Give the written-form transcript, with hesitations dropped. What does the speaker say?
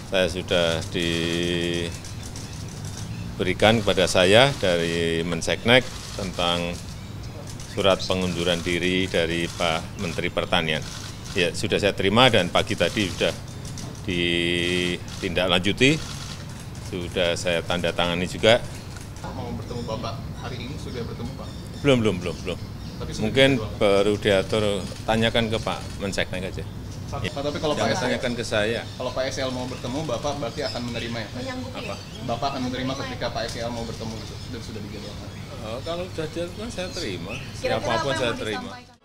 saya sudah diberikan kepada saya dari Menseknek tentang surat pengunduran diri dari Pak Menteri Pertanian. Ya, sudah saya terima dan pagi tadi sudah ditindaklanjuti, sudah saya tanda tangani juga. Mau bertemu Bapak hari ini, sudah bertemu Pak? Belum. Mungkin gitu, baru diatur, tanyakan ke Pak Menseknek aja. Pak, tapi kalau Pak SL, tanyakan ke saya. kalau Pak SL mau bertemu, Bapak berarti akan menerima ya? Apa? Bapak akan menerima ketika Pak SL mau bertemu gitu, dan sudah dijadwalkan. Oh, kalau sudah diatur saya terima, Kira-kira siapapun apa yang saya mau terima. disampaikan?